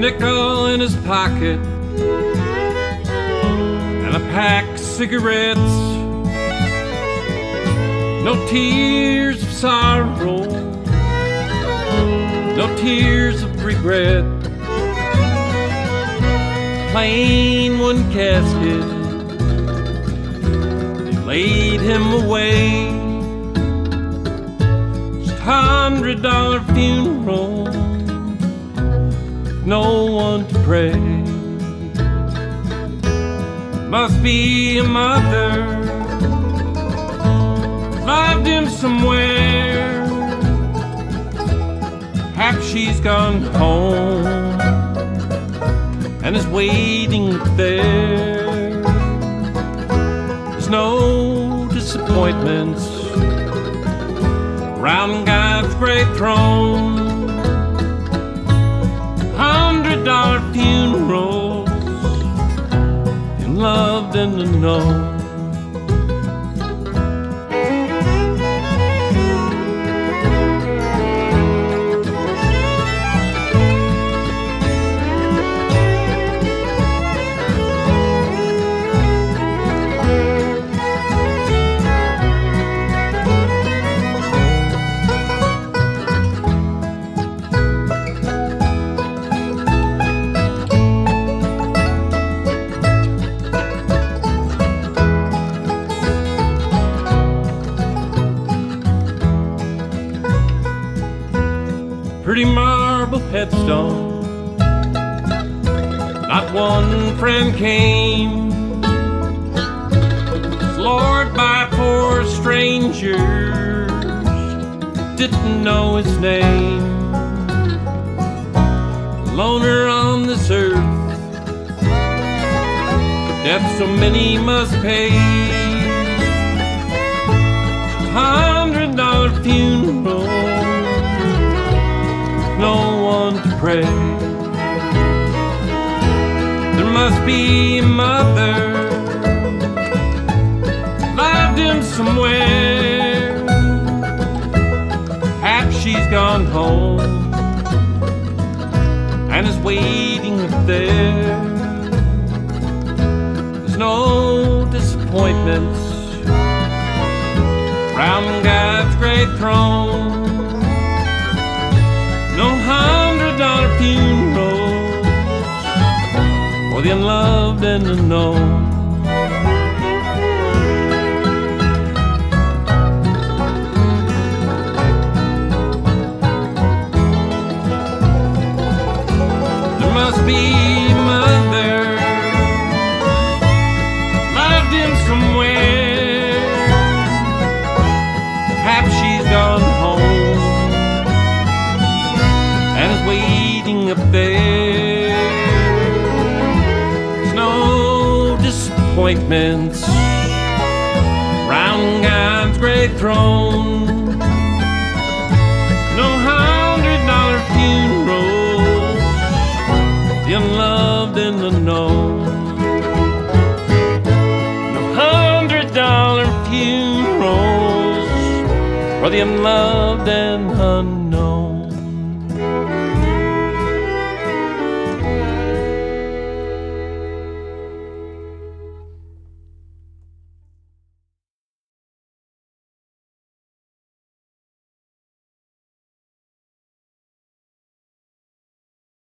nickel in his pocket and a pack of cigarettes. No tears of sorrow, no tears of regret. Plain one casket, they laid him away. Just $100 funeral, no one to pray. Must be a mother loved him somewhere. Perhaps she's gone home and is waiting there. There's no disappointments around God's great throne. $100 funerals in loved and unknown. Pretty marble headstone, not one friend came. Floored by 4 strangers, didn't know his name. Loner on this earth, the death so many must pay. $100 funeral, no one to pray. There must be a mother loved him somewhere. Perhaps she's gone home and is waiting up there. There's no disappointments round God's great throne. No $100 funerals for the unloved and unknown. There must be a mother loved him somewhere. Perhaps she's gone home and is waiting up there. There's no disappointments round God's great throne. No $100 funerals, the unloved and unknown. No $100 funerals for the unloved and unknown.